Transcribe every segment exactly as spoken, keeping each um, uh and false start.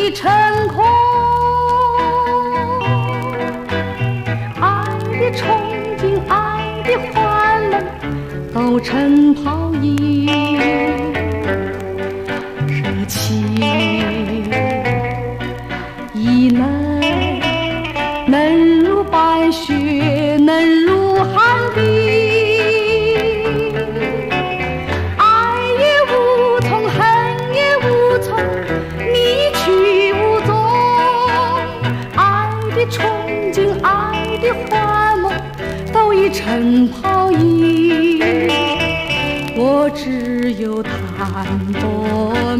已成空，爱的憧憬，爱的欢乐都成泡影，热情已能能如白雪，能如寒冰，爱也无从，恨也无从，你去无踪，爱的憧憬，爱的幻梦都已成泡影，我只有弹拨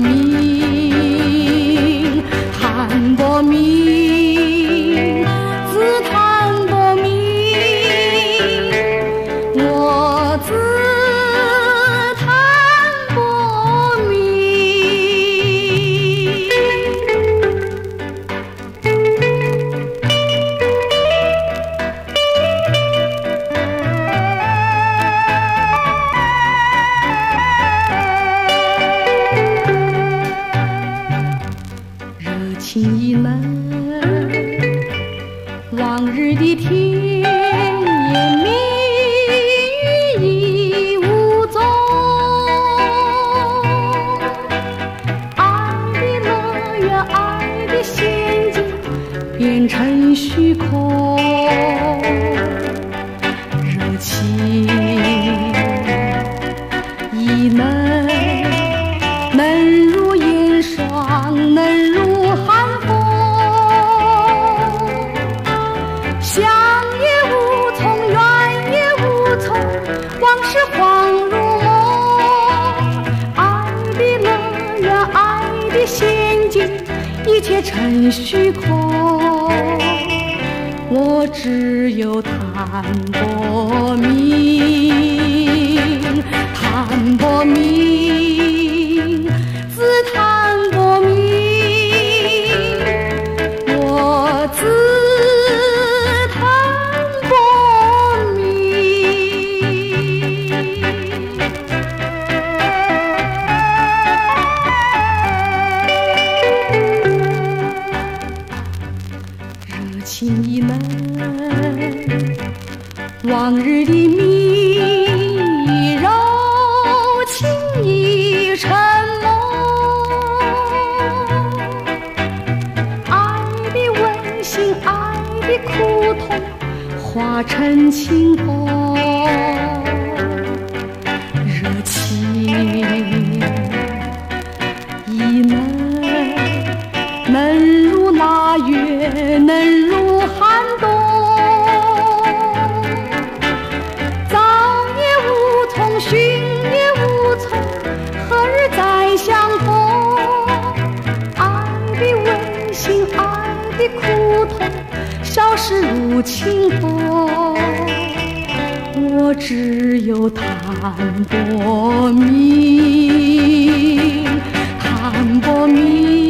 鸣，弹拨鸣，自弹拨鸣，我自弹拨鸣。热情已能往日的甜言蜜语已无踪，爱的乐园，爱的仙境变成虚空，热情已能能如烟霜，能如寒风，想也无从，怨也无从，往事恍如梦，爱的乐园，爱的仙境，一切成虚空，我只有弹拨鸣，弹拨鸣，自弹拨鸣，我自弹拨鸣。热情已能往日的蜜语，柔情已成梦，爱的温馨，爱的苦痛化成清风，热情已能能如腊月，能如寒冬，早也无从，寻也无从，何日再相逢，爱的温馨，爱的苦痛消失如清风，我只有弹拨鸣，弹拨鸣。